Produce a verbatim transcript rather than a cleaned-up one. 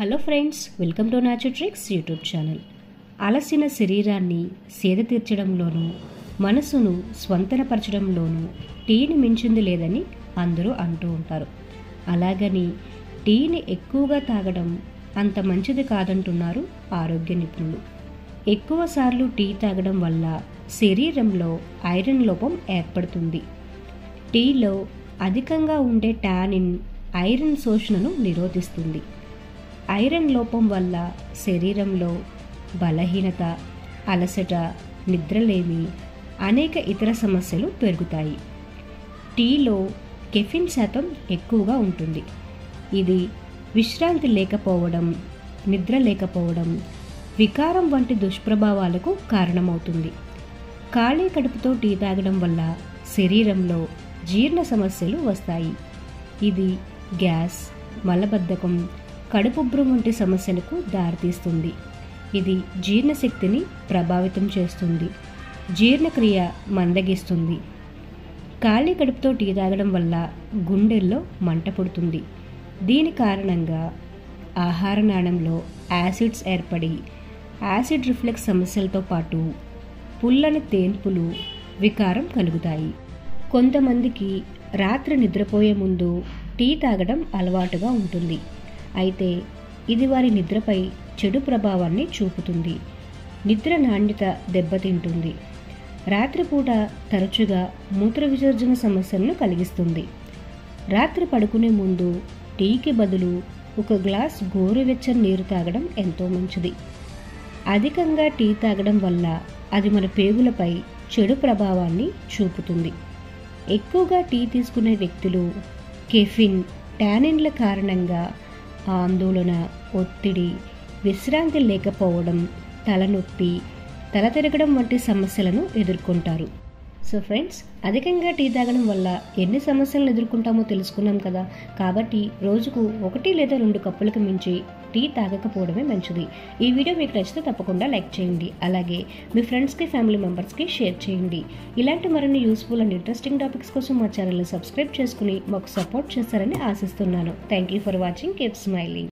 Hello friends, welcome to natural tricks YouTube channel. అలసిన శరీరాన్ని సేద తీర్చడంలోనూ మనసును స్వంతనపరచడంలోనూ టీని మించింది లేదని అందరూ అంటూ ఉంటారు. అలాగని టీని ఎక్కువగా తాగడం అంత మంచిది కాదంటున్నారు ఆరోగ్య నిపుణులు. ఎక్కువసార్లు టీ తాగడం వల్ల శరీరంలో ఐరన్ లోపం ఏర్పడుతుంది. టీలో అధికంగా ఉండే టానిన్ ఐరన్ శోషణను నిరోధిస్తుంది. ఐరన్ లోపం వల్ల శరీరంలో బలహీనత, అలసట, నిద్రలేమి, అనేక ఇతర సమస్యలు పెరుగుతాయి. టీలో కెఫిన్ శాతం ఎక్కువగా ఉంటుంది. ఇది విశ్రాంతి లేకపోవడం, నిద్ర లేకపోవడం, వికారం వంటి దుష్ప్రభావాలకు కారణమవుతుంది. ఖాళీ కడుపుతో టీ తాగడం వల్ల శరీరంలో జీర్ణ సమస్యలు వస్తాయి. ఇది గ్యాస్, మలబద్ధకం, కడుపుబ్బరం వంటి సమస్యలకు దారితీస్తుంది. ఇది జీర్ణశక్తిని ప్రభావితం చేస్తుంది. జీర్ణక్రియ మందగిస్తుంది. ఖాళీ కడుపుతో టీ తాగడం వల్ల గుండెల్లో మంట పుడుతుంది. దీని కారణంగా ఆహార నాళంలో యాసిడ్స్ ఏర్పడి యాసిడ్ రిఫ్లెక్స్ సమస్యలతో పాటు పుల్లని తేన్పులు, వికారం కలుగుతాయి. కొంతమందికి రాత్రి నిద్రపోయే ముందు టీ తాగడం అలవాటుగా ఉంటుంది. అయితే ఇది వారి నిద్రపై చెడు ప్రభావాన్ని చూపుతుంది. నిద్ర నాణ్యత దెబ్బతింటుంది. రాత్రిపూట తరచుగా మూత్ర విసర్జన సమస్యలను కలిగిస్తుంది. రాత్రి పడుకునే ముందు టీకి బదులు ఒక గ్లాస్ గోరువెచ్చని నీరు తాగడం ఎంతో మంచిది. అధికంగా టీ తాగడం వల్ల అది మన పేగులపై చెడు ప్రభావాన్ని చూపుతుంది. ఎక్కువగా టీ తీసుకునే వ్యక్తులు కెఫిన్, టానిన్ల కారణంగా ఆందోళన, ఒత్తిడి, విశ్రాంతి లేకపోవడం, తలనొప్పి, తల తిరగడం వంటి సమస్యలను ఎదుర్కొంటారు. సో ఫ్రెండ్స్, అధికంగా టీ తాగడం వల్ల ఎన్ని సమస్యలను ఎదుర్కొంటామో తెలుసుకున్నాం కదా. కాబట్టి రోజుకు ఒకటి లేదా రెండు కప్పులకు మించి టీ తాగకపోవడమే మంచిది. ఈ వీడియో మీకు నచ్చితే తప్పకుండా లైక్ చేయండి. అలాగే మీ ఫ్రెండ్స్కి, ఫ్యామిలీ మెంబర్స్కి షేర్ చేయండి. ఇలాంటి మరిన్ని యూస్ఫుల్ అండ్ ఇంట్రెస్టింగ్ టాపిక్స్ కోసం మా ఛానల్ని సబ్స్క్రైబ్ చేసుకుని మాకు సపోర్ట్ చేస్తారని ఆశిస్తున్నాను. Thank you for watching. Keep smiling.